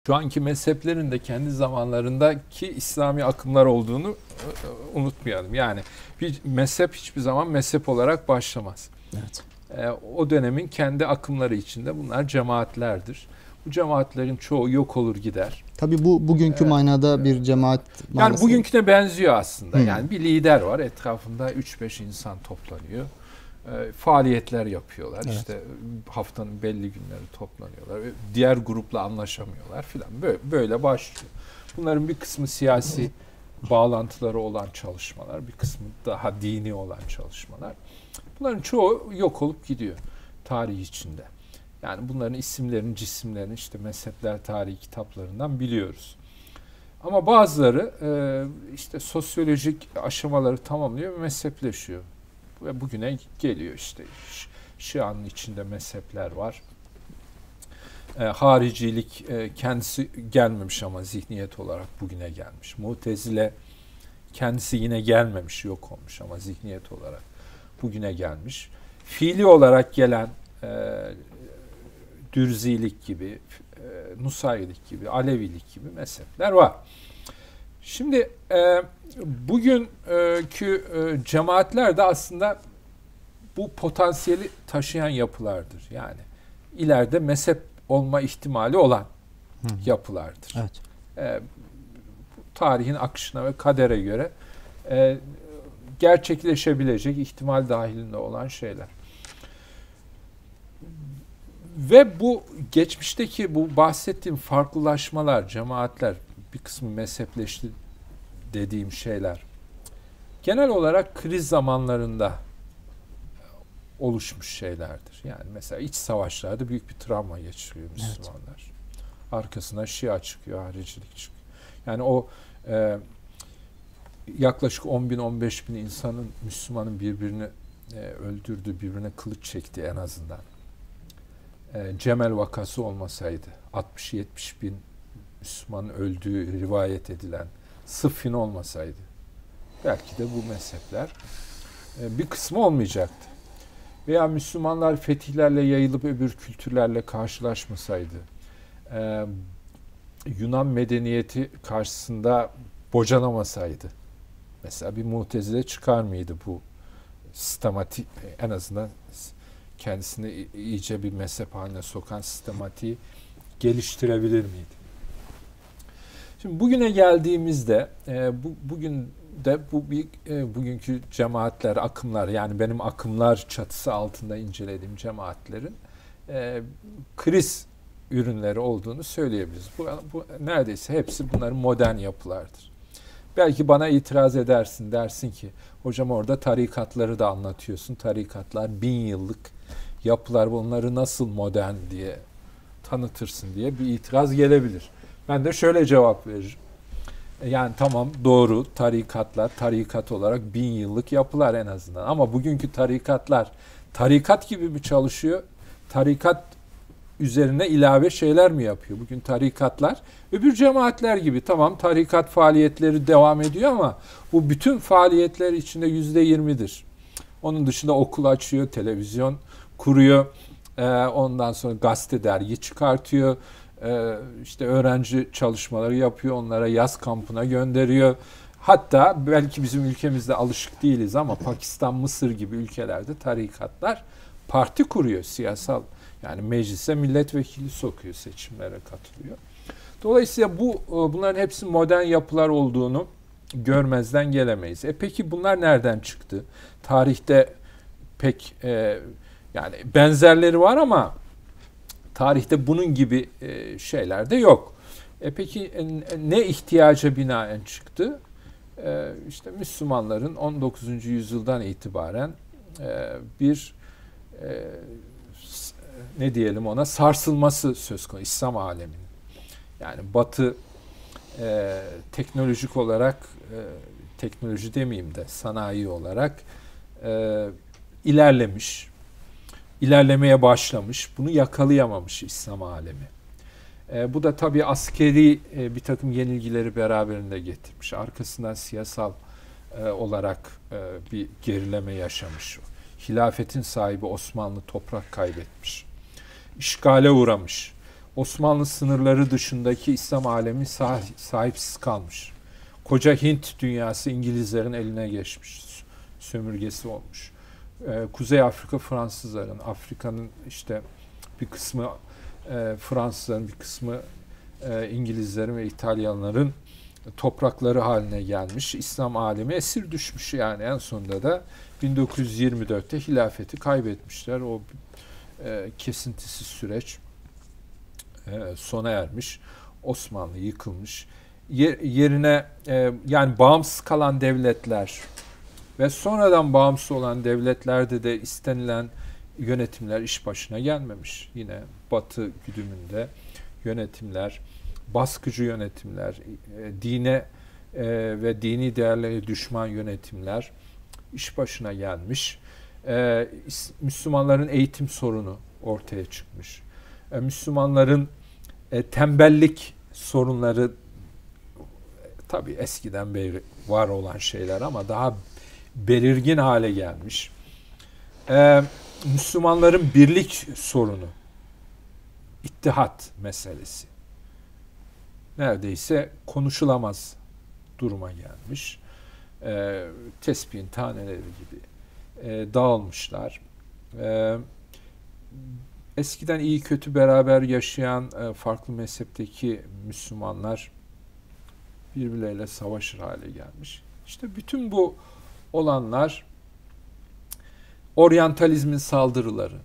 Şu anki mezheplerin de kendi zamanlarındaki İslami akımlar olduğunu unutmayalım. Yani bir mezhep hiçbir zaman mezhep olarak başlamaz. Evet. O dönemin kendi akımları içinde bunlar cemaatlerdir. Bu cemaatlerin çoğu yok olur gider. Tabii bu bugünkü manada bir cemaat yani bugünküne benziyor aslında. Hmm. Yani bir lider var, etrafında 3-5 insan toplanıyor. Faaliyetler yapıyorlar. Evet. İşte haftanın belli günleri toplanıyorlar. Diğer grupla anlaşamıyorlar filan. Böyle başlıyor. Bunların bir kısmı siyasi bağlantıları olan çalışmalar, bir kısmı daha dini olan çalışmalar. Bunların çoğu yok olup gidiyor tarih içinde. Yani bunların isimlerini, cisimlerini işte mezhepler tarihi kitaplarından biliyoruz. Ama bazıları işte sosyolojik aşamaları tamamlıyor ve mezhepleşiyor. Ve bugüne geliyor işte. Şia'nın içinde mezhepler var. Haricilik kendisi gelmemiş ama zihniyet olarak bugüne gelmiş. Mu'tezile kendisi yine gelmemiş, yok olmuş ama zihniyet olarak bugüne gelmiş. Fiili olarak gelen Dürzilik gibi, Nusayrilik gibi, Alevilik gibi mezhepler var. Şimdi bugünkü cemaatler de aslında bu potansiyeli taşıyan yapılardır. Yani ileride mezhep olma ihtimali olan yapılardır. Evet. Tarihin akışına ve kadere göre gerçekleşebilecek ihtimal dahilinde olan şeyler. Ve bu geçmişteki bu bahsettiğim farklılaşmalar, cemaatler, bir kısmı mezhepleşti dediğim şeyler genel olarak kriz zamanlarında oluşmuş şeylerdir. Yani mesela iç savaşlarda büyük bir travma geçiriyor Müslümanlar. Evet. Arkasına Şia çıkıyor, haricilik çıkıyor. Yani o yaklaşık 10 bin, 15 bin insanın, Müslümanın birbirini öldürdüğü, birbirine kılıç çektiği en azından. Cemel vakası olmasaydı, 60-70 bin Müslümanın öldüğü rivayet edilen Sıffin olmasaydı, belki de bu mezhepler bir kısmı olmayacaktı. Veya Müslümanlar fetihlerle yayılıp öbür kültürlerle karşılaşmasaydı, Yunan medeniyeti karşısında bocalamasaydı, mesela bir Mu'tezile çıkar mıydı bu sistematik, en azından kendisini iyice bir mezhep haline sokan sistematiği geliştirebilir miydi? Şimdi bugüne geldiğimizde bugün de bugünkü cemaatler, akımlar, yani benim akımlar çatısı altında incelediğim cemaatlerin kriz ürünleri olduğunu söyleyebiliriz. Bu neredeyse hepsi bunların modern yapılardır. Belki bana itiraz edersin, dersin ki hocam orada tarikatları da anlatıyorsun. Tarikatlar 1000 yıllık yapılar, bunları nasıl modern diye tanıtırsın diye bir itiraz gelebilir. Ben de şöyle cevap veririm. Yani tamam, doğru, tarikatlar tarikat olarak 1000 yıllık yapılar en azından. Ama bugünkü tarikatlar tarikat gibi mi çalışıyor? Tarikat üzerine ilave şeyler mi yapıyor? Bugün tarikatlar öbür cemaatler gibi, tamam, tarikat faaliyetleri devam ediyor ama bu bütün faaliyetler içinde %20'dir. Onun dışında okul açıyor, televizyon kuruyor, ondan sonra gazete, dergi çıkartıyor, işte öğrenci çalışmaları yapıyor, onlara yaz kampına gönderiyor. Hatta belki bizim ülkemizde alışık değiliz ama Pakistan, Mısır gibi ülkelerde tarikatlar parti kuruyor, siyasal. Yani meclise milletvekili sokuyor, seçimlere katılıyor. Dolayısıyla bunların hepsi modern yapılar olduğunu görmezden gelemeyiz. Peki bunlar nereden çıktı? Tarihte pek yani benzerleri var ama tarihte bunun gibi şeyler de yok. Peki ne ihtiyaca binaen çıktı? İşte Müslümanların 19. yüzyıldan itibaren bir ne diyelim ona, sarsılması söz konusu İslam aleminin. Yani Batı teknolojik olarak, teknoloji demeyeyim de sanayi olarak ilerlemiş, ilerlemeye başlamış. Bunu yakalayamamış İslam alemi. Bu da tabii askeri bir takım yenilgileri beraberinde getirmiş. Arkasından siyasal olarak bir gerileme yaşamış. Hilafetin sahibi Osmanlı toprak kaybetmiş. İşgale uğramış. Osmanlı sınırları dışındaki İslam alemi sahipsiz kalmış. Koca Hint dünyası İngilizlerin eline geçmiş. Sömürgesi olmuş. Kuzey Afrika Fransızların, Afrika'nın işte bir kısmı Fransızların, bir kısmı İngilizlerin ve İtalyanların toprakları haline gelmiş. İslam alemi esir düşmüş yani. En sonunda da 1924'te hilafeti kaybetmişler. O kesintisiz süreç sona ermiş. Osmanlı yıkılmış. Yerine yani bağımsız kalan devletler ve sonradan bağımsız olan devletlerde de istenilen yönetimler iş başına gelmemiş. Yine Batı güdümünde yönetimler, baskıcı yönetimler, dine ve dini değerlere düşman yönetimler iş başına gelmiş. Müslümanların eğitim sorunu ortaya çıkmış. Müslümanların tembellik sorunları tabii eskiden beri var olan şeyler ama daha belirgin hale gelmiş. Müslümanların birlik sorunu, ittihat meselesi neredeyse konuşulamaz duruma gelmiş. Tespihin taneleri gibi dağılmışlar. Eskiden iyi kötü beraber yaşayan farklı mezhepteki Müslümanlar birbirleriyle savaşır hale gelmiş. İşte bütün bu olanlar oryantalizmin saldırıları,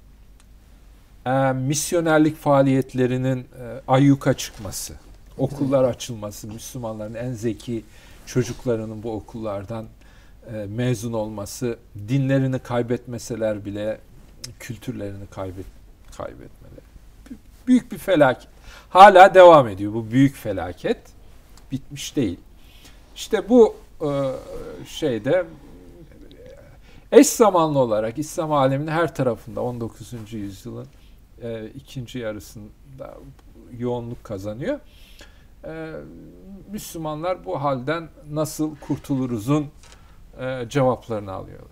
misyonerlik faaliyetlerinin ayyuka çıkması, okullar açılması, Müslümanların en zeki çocuklarının bu okullardan mezun olması, dinlerini kaybetmeseler bile kültürlerini kaybetmeleri. Büyük bir felaket. Hala devam ediyor bu büyük felaket. Bitmiş değil. İşte bu şeyde eş zamanlı olarak İslam aleminin her tarafında 19. yüzyılın ikinci yarısında yoğunluk kazanıyor. Müslümanlar bu halden nasıl kurtuluruzun cevaplarını alıyorlar.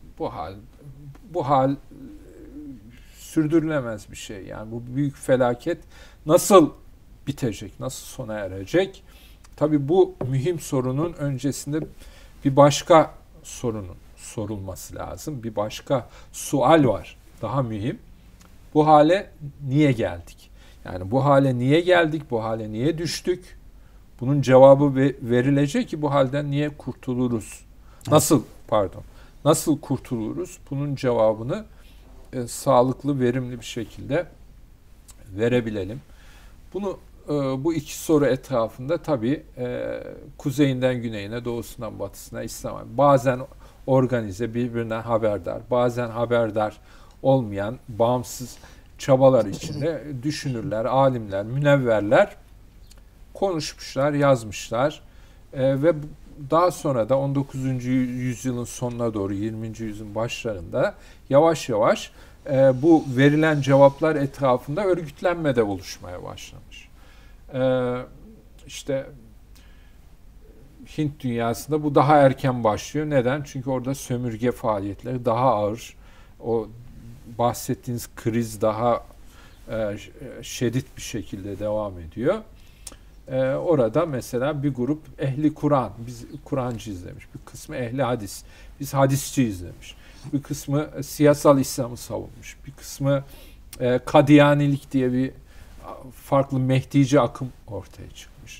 Bu hal sürdürülemez bir şey. Yani bu büyük felaket nasıl bitecek, nasıl sona erecek? Tabii bu mühim sorunun öncesinde bir başka sorunun sorulması lazım. Bir başka sual var. Daha mühim. Bu hale niye geldik? Yani bu hale niye geldik? Bu hale niye düştük? Bunun cevabı verilecek ki bu halden niye kurtuluruz? Nasıl kurtuluruz? Bunun cevabını sağlıklı, verimli bir şekilde verebilelim. Bu iki soru etrafında tabii kuzeyinden güneyine, doğusundan batısına İslam bazen organize, birbirinden haberdar, bazen haberdar olmayan bağımsız çabalar içinde düşünürler, alimler, münevverler konuşmuşlar, yazmışlar ve daha sonra da 19. yüzyılın sonuna doğru 20. yüzyılın başlarında yavaş yavaş bu verilen cevaplar etrafında örgütlenme de oluşmaya başlamış. İşte Hint dünyasında bu daha erken başlıyor. Neden? Çünkü orada sömürge faaliyetleri daha ağır. O bahsettiğiniz kriz daha şiddet bir şekilde devam ediyor. Orada mesela bir grup ehli Kur'an, biz Kur'ancıyız demiş. Bir kısmı ehli hadis, biz hadisçiyiz demiş. Bir kısmı siyasal İslam'ı savunmuş. Bir kısmı Kadiyanilik diye bir farklı Mehdici akım ortaya çıkmış.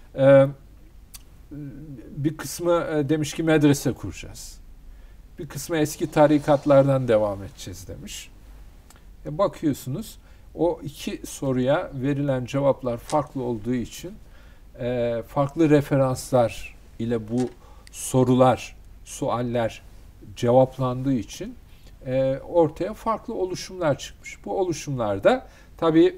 Bir kısmı demiş ki medrese kuracağız. Bir kısmı eski tarikatlardan devam edeceğiz demiş. Bakıyorsunuz o iki soruya verilen cevaplar farklı olduğu için farklı referanslar ile bu sualler cevaplandığı için ortaya farklı oluşumlar çıkmış. Bu oluşumlarda tabii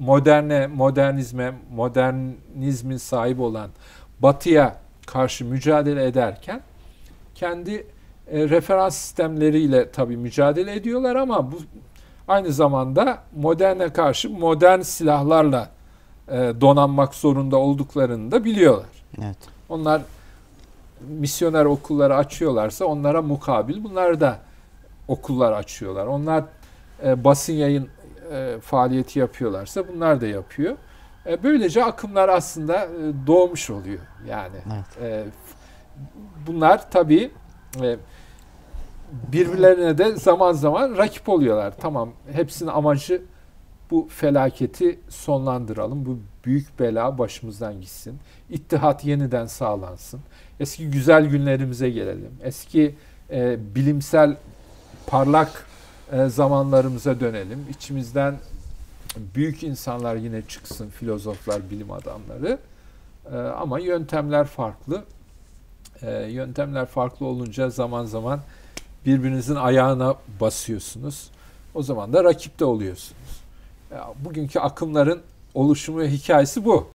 modernizmin sahibi olan Batı'ya karşı mücadele ederken kendi referans sistemleriyle tabii mücadele ediyorlar ama bu aynı zamanda moderne karşı modern silahlarla donanmak zorunda olduklarını da biliyorlar. Evet. Onlar misyoner okulları açıyorlarsa onlara mukabil bunlar da okullar açıyorlar. Onlar basın yayın faaliyeti yapıyorlarsa bunlar da yapıyor. Böylece akımlar aslında doğmuş oluyor. Yani Evet. bunlar tabii birbirlerine de zaman zaman rakip oluyorlar. Tamam, hepsinin amacı bu felaketi sonlandıralım. Bu büyük bela başımızdan gitsin. İttihat yeniden sağlansın. Eski güzel günlerimize gelelim. Eski bilimsel parlak zamanlarımıza dönelim. İçimizden büyük insanlar yine çıksın, filozoflar, bilim adamları. Ama yöntemler farklı. Yöntemler farklı olunca zaman zaman birbirinizin ayağına basıyorsunuz. O zaman da rakip de oluyorsunuz. Bugünkü akımların oluşumu ve hikayesi bu.